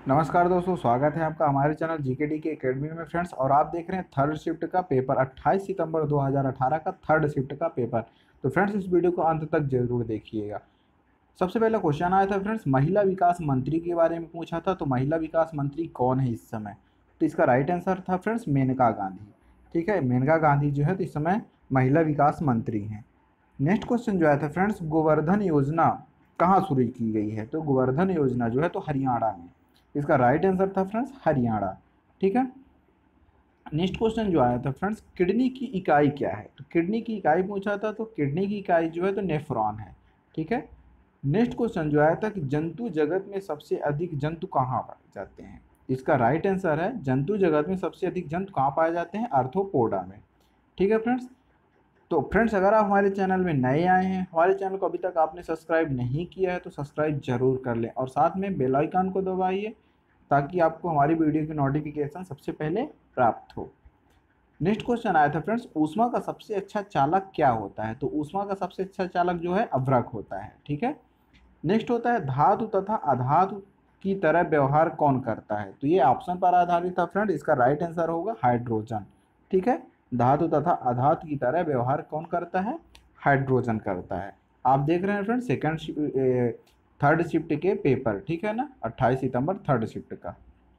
नमस्कार दोस्तों, स्वागत है आपका हमारे चैनल जीकेडी के एकेडमी में फ्रेंड्स। और आप देख रहे हैं थर्ड शिफ्ट का पेपर 28 सितंबर 2018 का थर्ड शिफ्ट का पेपर। तो फ्रेंड्स इस वीडियो को अंत तक जरूर देखिएगा। सबसे पहला क्वेश्चन आया था फ्रेंड्स, महिला विकास मंत्री के बारे में पूछा था। तो महिला विकास मंत्री कौन है इस समय? तो इसका राइट आंसर था फ्रेंड्स मेनका गांधी। ठीक है, मेनका गांधी जो है तो इस समय महिला विकास मंत्री हैं। नेक्स्ट क्वेश्चन जो आया था फ्रेंड्स, गोवर्धन योजना कहाँ शुरू की गई है? तो गोवर्धन योजना जो है तो हरियाणा में। इसका राइट आंसर था फ्रेंड्स हरियाणा। ठीक है। नेक्स्ट क्वेश्चन जो आया था फ्रेंड्स, किडनी की इकाई क्या है? तो किडनी की इकाई पूछा था, तो किडनी की इकाई जो है तो नेफ्रॉन है। ठीक है। नेक्स्ट क्वेश्चन जो आया था कि जंतु जगत में सबसे अधिक जंतु कहाँ पाए जाते हैं? इसका राइट आंसर है जंतु जगत में सबसे अधिक जंतु कहाँ पाए जाते हैं? आर्थ्रोपोडा में। ठीक है फ्रेंड्स। तो फ्रेंड्स अगर आप हमारे चैनल में नए आए हैं, हमारे चैनल को अभी तक आपने सब्सक्राइब नहीं किया है तो सब्सक्राइब जरूर कर लें और साथ में बेल आइकन को दबाइए ताकि आपको हमारी वीडियो की नोटिफिकेशन सबसे पहले प्राप्त हो। नेक्स्ट क्वेश्चन आया था फ्रेंड्स, ऊष्मा का सबसे अच्छा चालक क्या होता है? तो ऊष्मा का सबसे अच्छा चालक जो है अभ्रक होता है। ठीक है। नेक्स्ट होता है धातु तथा अधातु की तरह व्यवहार कौन करता है? तो ये ऑप्शन पर आधारित था फ्रेंड। इसका राइट आंसर होगा हाइड्रोजन। ठीक है। धातु तथा अधातु की तरह व्यवहार कौन करता है? हाइड्रोजन करता है। आप देख रहे हैं फ्रेंड थर्ड शिफ्ट के पेपर। ठीक है ना, 28 सितंबर थर्ड शिफ्ट का।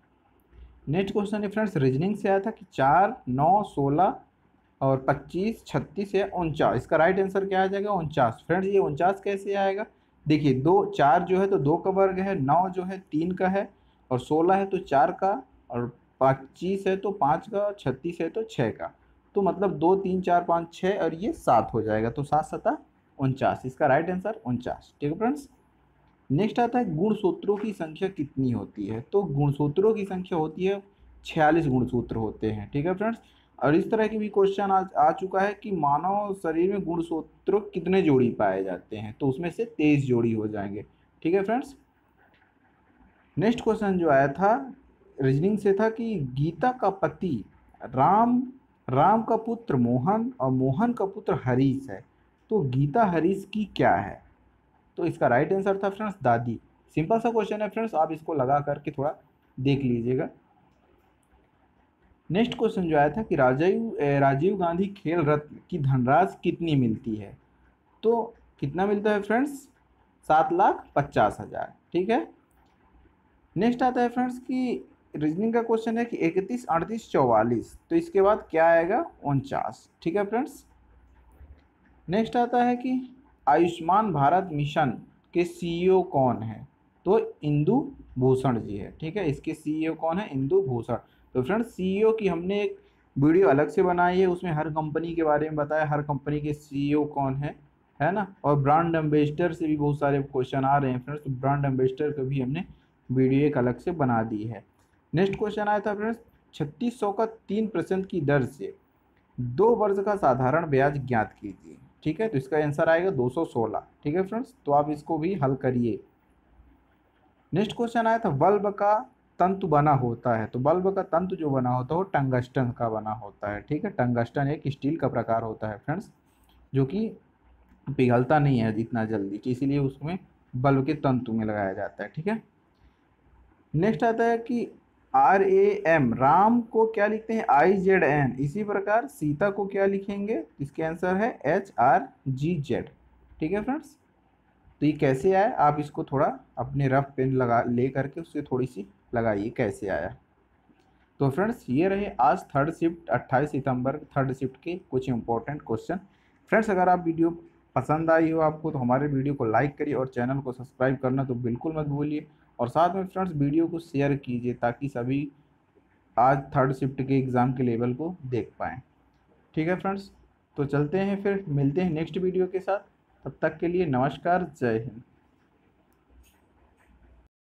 नेक्स्ट क्वेश्चन है फ्रेंड्स, रीजनिंग से आया था कि 4, 9, 16 और 25, 36 या 49। इसका राइट आंसर क्या आ जाएगा? 49। फ्रेंड्स ये 49 कैसे आएगा? देखिए, दो 4 जो है तो 2 का वर्ग है, 9 जो है 3 का है और 16 है तो 4 का और 25 है तो 5 का, 36 है तो 6 का। तो मतलब 2, 3, 4, 5, 6 और ये 7 हो जाएगा। तो 7 7 49। इसका राइट आंसर 49। ठीक है फ्रेंड्स। नेक्स्ट आता है गुणसूत्रों की संख्या कितनी होती है? तो गुणसूत्रों की संख्या होती है 46 गुणसूत्र होते हैं। ठीक है फ्रेंड्स। और इस तरह की भी क्वेश्चन आ चुका है कि मानव शरीर में गुणसूत्र कितने जोड़ी पाए जाते हैं? तो उसमें से 23 जोड़ी हो जाएंगे। ठीक है फ्रेंड्स। नेक्स्ट क्वेश्चन जो आया था रीजनिंग से था कि गीता का पति राम, राम का पुत्र मोहन और मोहन का पुत्र हरीश है। तो गीता हरीश की क्या है? तो इसका राइट आंसर था फ्रेंड्स दादी। सिंपल सा क्वेश्चन है फ्रेंड्स, आप इसको लगा करके थोड़ा देख लीजिएगा। नेक्स्ट क्वेश्चन जो आया था कि राजीव गांधी खेल रत्न की धनराशि कितनी मिलती है? तो कितना मिलता है फ्रेंड्स? 7,50,000। ठीक है। नेक्स्ट आता है फ्रेंड्स कि रीजनिंग का क्वेश्चन है कि 31, 38, 44। तो इसके बाद क्या आएगा? 49। ठीक है फ्रेंड्स। नेक्स्ट आता है कि आयुष्मान भारत मिशन के सीईओ कौन है? तो इंदु भूषण जी है। ठीक है, इसके सीईओ कौन है? इंदु भूषण। तो फ्रेंड्स सीईओ की हमने एक वीडियो अलग से बनाई है, उसमें हर कंपनी के बारे में बताया, हर कंपनी के सीईओ कौन है ना। और ब्रांड एम्बेसडर से भी बहुत सारे क्वेश्चन आ रहे हैं फ्रेंड्स, तो ब्रांड एम्बेसडर को भी हमने वीडियो एक अलग से बना दी है। नेक्स्ट क्वेश्चन आया था फ्रेंड्स, 3600 का 3% की दर से 2 वर्ष का साधारण ब्याज ज्ञात कीजिए। ठीक है, तो इसका आंसर आएगा 216। ठीक है फ्रेंड्स, तो आप इसको भी हल करिए। नेक्स्ट क्वेश्चन आया था बल्ब का तंतु बना होता है। तो बल्ब का तंतु जो बना होता है वो टंगस्टन का बना होता है। ठीक है, टंगस्टन एक स्टील का प्रकार होता है फ्रेंड्स, जो कि पिघलता नहीं है इतना जल्दी, इसीलिए उसमें बल्ब के तंतु में लगाया जाता है। ठीक है। नेक्स्ट आता है कि RAM, राम को क्या लिखते हैं? IZN। इसी प्रकार सीता को क्या लिखेंगे? इसके आंसर है HRGZ। ठीक है फ्रेंड्स। तो ये कैसे आया, आप इसको थोड़ा अपने रफ पेन लगा ले करके उससे थोड़ी सी लगाइए कैसे आया। तो फ्रेंड्स ये रहे आज थर्ड शिफ्ट 28 सितंबर थर्ड शिफ्ट के कुछ इंपॉर्टेंट क्वेश्चन। फ्रेंड्स अगर आप वीडियो पसंद आई हो आपको तो हमारे वीडियो को लाइक करिए और चैनल को सब्सक्राइब करना तो बिल्कुल मत भूलिए। और साथ में फ्रेंड्स वीडियो को शेयर कीजिए ताकि सभी आज थर्ड शिफ्ट के एग्ज़ाम के लेवल को देख पाएँ। ठीक है फ्रेंड्स, तो चलते हैं फिर मिलते हैं नेक्स्ट वीडियो के साथ। तब तक के लिए नमस्कार, जय हिंद।